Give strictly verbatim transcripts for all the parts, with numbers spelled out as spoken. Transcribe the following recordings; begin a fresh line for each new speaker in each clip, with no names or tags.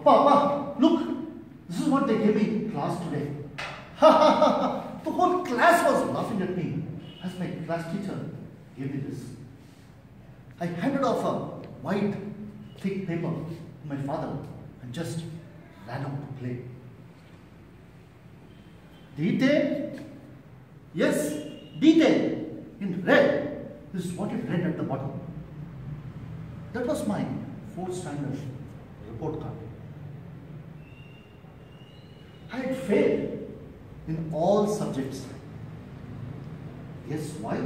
Papa, Papa, look, this is what they gave me in class today. The whole class was laughing at me as my class teacher gave me this. I handed off a white, thick paper to my father and just ran out to play. Detail? Yes, detail. In red. This is what it read at the bottom. That was my fourth standard report card. I had failed in all subjects. Guess why?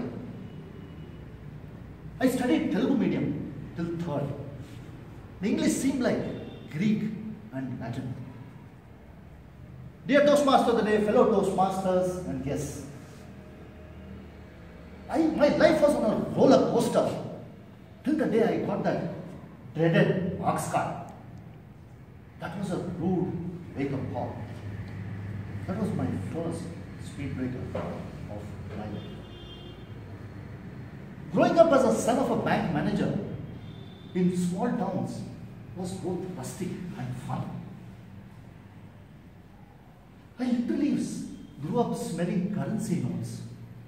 I studied Telugu medium till third. The English seemed like Greek and Latin. Dear Toastmaster of the day, fellow Toastmasters, and yes, I, my life was on a roller coaster till the day I got that dreaded marks card. That was a rude wake-up call. That was my first speed breaker of my life. Growing up as a son of a bank manager in small towns was both rustic and fun. I literally grew up smelling currency notes.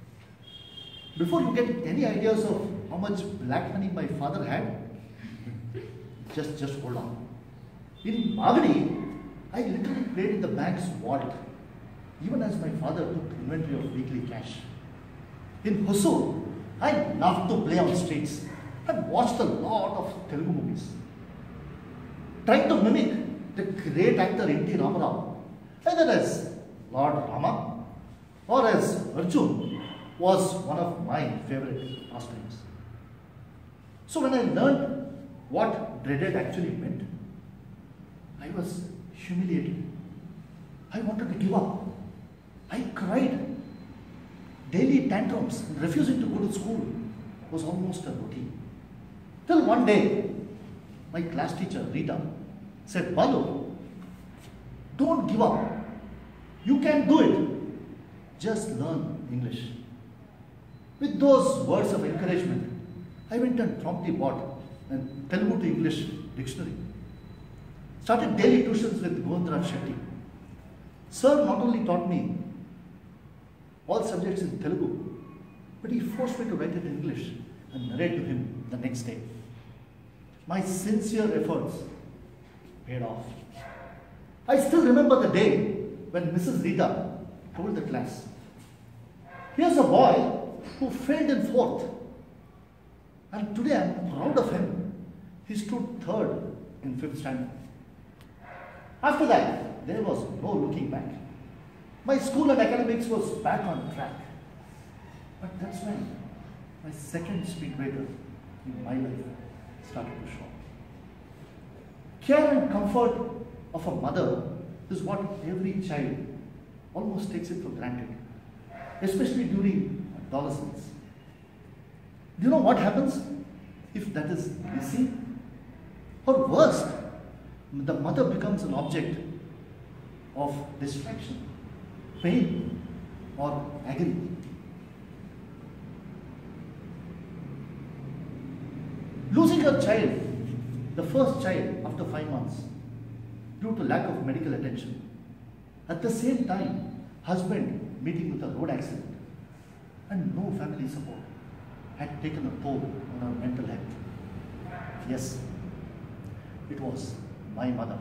Before you get any ideas of how much black money my father had, just, just hold on. In Magadi, I literally played in the bank's vault, even as my father took inventory of weekly cash. In Hosur, I loved to play on streets and watched a lot of Telugu movies. Trying to mimic the great actor N T Ramarao, either as Lord Rama or as Arjun, was one of my favorite pastimes. So when I learned what dreaded actually meant, I was humiliated. I wanted to give up. I cried. Daily tantrums, refusing to go to school was almost a routine. Till one day, my class teacher, Rita, said, Balu, don't give up. You can do it. Just learn English. With those words of encouragement, I went and promptly bought a Telugu to English dictionary. Started daily tuitions with Govindra Shetty. Sir not only taught me all subjects in Telugu, but he forced me to write it in English and narrate to him the next day. My sincere efforts paid off. I still remember the day when Missus Rita told the class, here's a boy who failed in fourth, and today I am proud of him. He stood third in fifth standard. After that, there was no looking back. My school and academics was back on track. But that's when my second speed breaker in my life started to show. Care and comfort of a mother is what every child almost takes it for granted, especially during adolescence. Do you know what happens if that is missing? Or worse, the mother becomes an object of distraction, pain, or agony. Losing a child, the first child after five months, due to lack of medical attention. At the same time, husband meeting with a road accident and no family support had taken a toll on our mental health. Yes, it was my mother.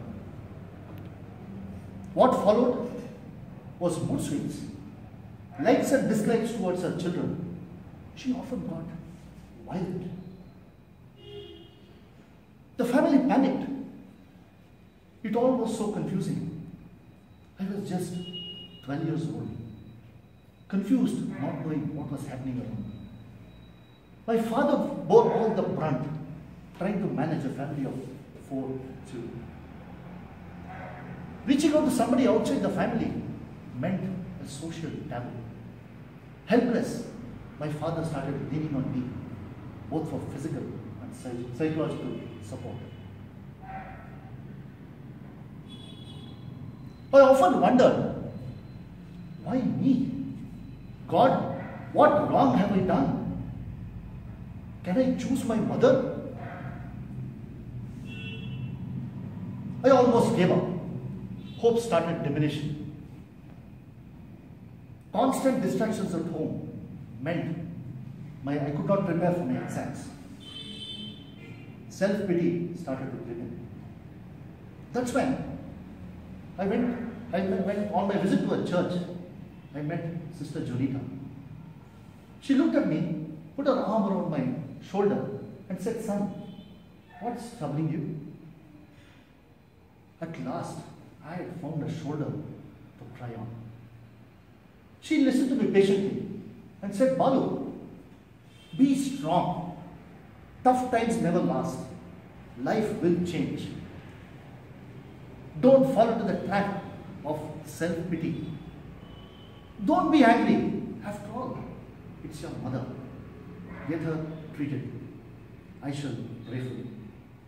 What followed was mood swings, likes and dislikes towards her children. She often got violent. The family panicked. It all was so confusing. I was just twelve years old, confused, not knowing what was happening around me. My father bore all the brunt, trying to manage a family of four children. Reaching out to somebody outside the family meant a social taboo. Helpless, my father started leaning on me, both for physical and psychological support. I often wondered, why me? God, what wrong have I done? Can I choose my mother? I almost gave up. Hope started diminishing. Constant distractions at home meant my, I could not prepare for my exams. Self-pity started to creep in. That's when I went, I went on my visit to a church. I met Sister Jonita. She looked at me, put her arm around my shoulder and said, "Son, what's troubling you?" At last, I had found a shoulder to cry on. She listened to me patiently and said, "Balu, be strong. Tough times never last. Life will change. Don't fall into the trap of self-pity. Don't be angry. After all, it's your mother. Get her treated. I shall pray for you."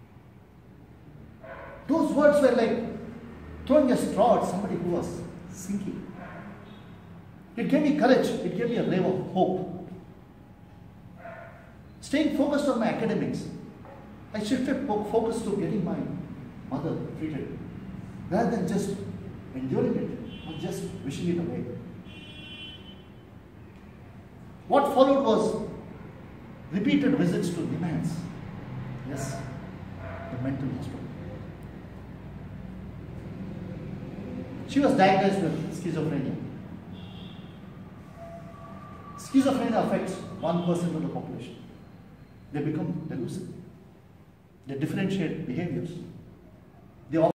Those words were like throwing a straw at somebody who was sinking. It gave me courage. It gave me a ray of hope. Staying focused on my academics, I shifted focus to getting my mother treated, rather than just enduring it or just wishing it away. What followed was repeated visits to Nimans. Yes, the mental hospital. She was diagnosed with schizophrenia. Schizophrenia affects one percent of the population. They become delusive. They differentiate behaviors. They